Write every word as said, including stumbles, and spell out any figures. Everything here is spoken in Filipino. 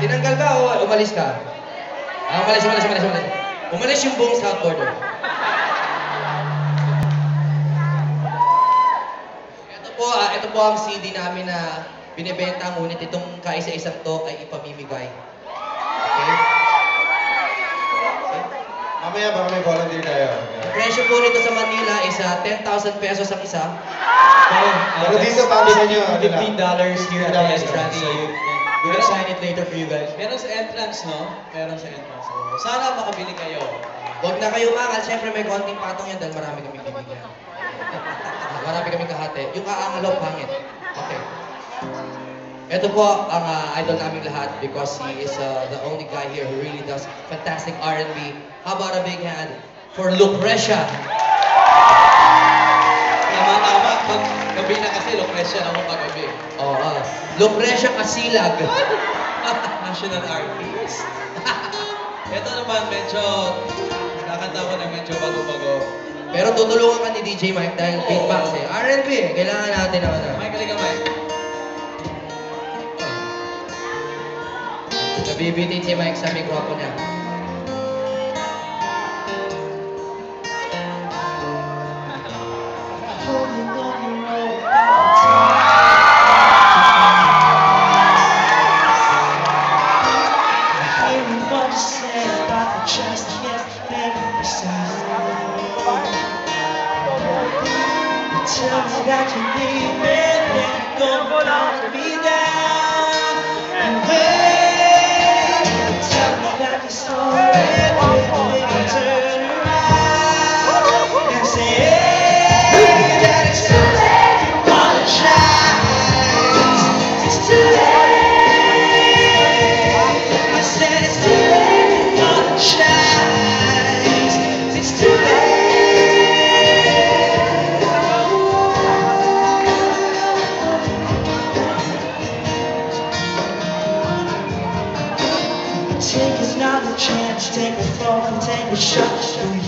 Tinanggal ba o umalis ka? Ah, umalis, umalis, umalis, umalis. Umalis yung buong soundboarder. Ito po, ah, ito po ang C D namin na binibenta, ngunit itong kaisa-isang to ay ipamimigay. Okay? Mamaya baka may volunteer tayo. Ang presyo po nito sa Manila is uh, ten thousand pesos ang isa. Pero, Pero dito para sa inyo, ano lang? fifteen dollars here at the fifteen entrance. So, you, we're gonna sign it later for you guys. Meron sa entrance, no? Meron sa entrance. So, sana makabili kayo. Huwag na kayo mangal, siyempre may konting patong yan dahil marami kaming bibigyan. Marami kaming kahati. Yung kaangalaw, pangit. Okay. Ito po ang uh, idol naming lahat because he is uh, the only guy here who really does fantastic R and B. How about a big hand for Lucrecia? Tama-tama. Pag gabi na kasi, Lucrecia na mo pag-gabi. Oo. Oh, uh, Lucrecia Kasilag. National artist. Ito naman, medyo, kakanta ko na medyo bago-bago. Pero tutulungan ka ni D J Mike dahil beatbox eh. R and B eh. Kailangan natin naman na. Mike, halika Mike. Nabibitin si Mike sa mikropo niya. Tell me that you need me, then don't let me down. And when you tell me that you're sorry, then you turn around and say that it's too late to apologize. It's too late. I said it's too late to apologize. It's too late. Take another chance, take a fall and take a shot.